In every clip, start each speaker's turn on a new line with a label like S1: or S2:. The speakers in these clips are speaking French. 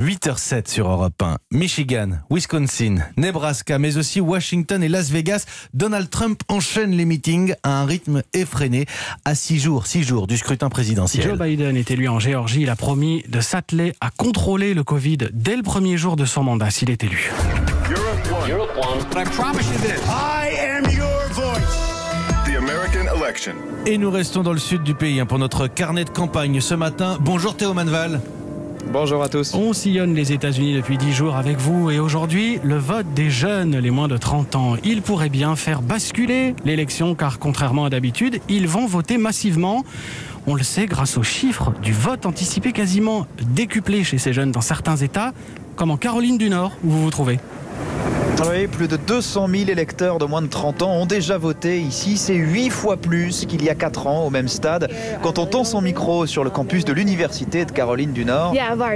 S1: 8h07 sur Europe 1. Michigan, Wisconsin, Nebraska, mais aussi Washington et Las Vegas. Donald Trump enchaîne les meetings à un rythme effréné à 6 jours du scrutin présidentiel.
S2: Joe Biden est élu en Géorgie. Il a promis de s'atteler à contrôler le Covid dès le premier jour de son mandat s'il est élu.
S3: Europe One. I promise you this. I am your voice.
S4: The American election.
S1: Et nous restons dans le sud du pays pour notre carnet de campagne ce matin. Bonjour Théo Manval.
S5: Bonjour à tous.
S2: On sillonne les États-Unis depuis 10 jours avec vous et aujourd'hui, le vote des jeunes, les moins de 30 ans. Il pourrait bien faire basculer l'élection car contrairement à d'habitude, ils vont voter massivement. On le sait grâce aux chiffres du vote anticipé quasiment décuplé chez ces jeunes dans certains États, comme en Caroline du Nord où vous vous trouvez.
S5: Oui, plus de 200 000 électeurs de moins de 30 ans ont déjà voté ici. C'est 8 fois plus qu'il y a 4 ans au même stade. Quand on tend son micro sur le campus de l'université de Caroline du Nord,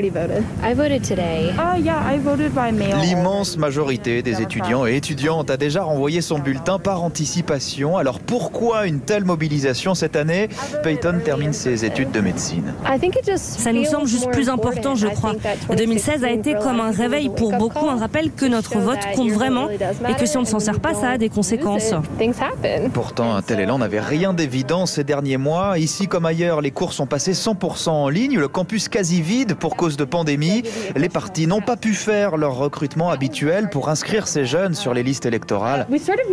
S5: l'immense majorité des étudiants et étudiantes a déjà renvoyé son bulletin par anticipation. Alors pourquoi une telle mobilisation cette année? Peyton termine ses études de médecine.
S6: Ça nous semble juste plus important, je crois. 2016 a été comme un réveil pour beaucoup, un rappel que notre vote compte vraiment et que si on ne s'en sert pas, ça a des conséquences.
S5: Pourtant, un tel élan n'avait rien d'évident ces derniers mois. Ici comme ailleurs, les cours sont passés 100% en ligne, le campus quasi vide pour cause de pandémie. Les partis n'ont pas pu faire leur recrutement habituel pour inscrire ces jeunes sur les listes électorales.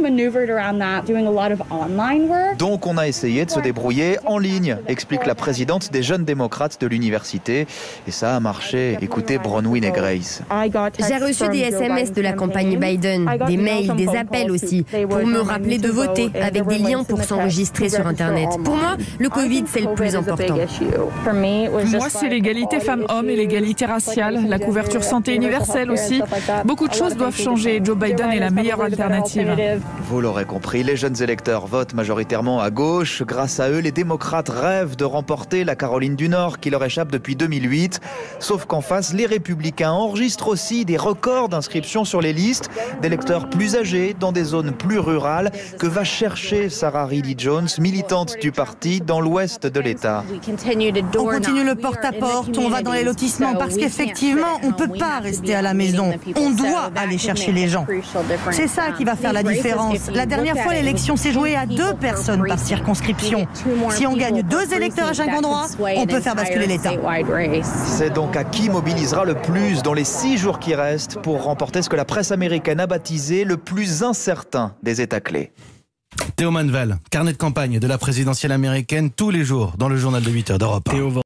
S5: Donc on a essayé de se débrouiller en ligne, explique la présidente des jeunes démocrates de l'université. Et ça a marché. Écoutez Bronwyn et Grace.
S7: J'ai reçu des SMS de la campagne Biden, des mails, des appels aussi, pour me rappeler de voter, avec des liens pour s'enregistrer sur Internet. Pour moi, le Covid, c'est le plus important.
S8: Moi, c'est l'égalité femmes-hommes et l'égalité raciale, la couverture santé universelle aussi. Beaucoup de choses doivent changer. Joe Biden est la meilleure alternative.
S5: Vous l'aurez compris, les jeunes électeurs votent majoritairement à gauche. Grâce à eux, les démocrates rêvent de remporter la Caroline du Nord qui leur échappe depuis 2008. Sauf qu'en face, les républicains enregistrent aussi des records d'inscriptions sur les listes d'électeurs plus âgés dans des zones plus rurales que va chercher Sarah Reilly Jones, militante du parti dans l'ouest de l'État.
S9: On continue le porte-à-porte, on va dans les lotissements parce qu'effectivement, on ne peut pas rester à la maison. On doit aller chercher les gens. C'est ça qui va faire la différence. La dernière fois, l'élection s'est jouée à 2 personnes par circonscription. Si on gagne 2 électeurs à chaque endroit, on peut faire basculer l'État.
S5: C'est donc à qui mobilisera le plus dans les 6 jours qui restent pour remporter ce que la presse américaine a baptisé le plus incertain des États clés.
S1: Théo Manval, carnet de campagne de la présidentielle américaine tous les jours dans le journal de 8h d'Europe 1.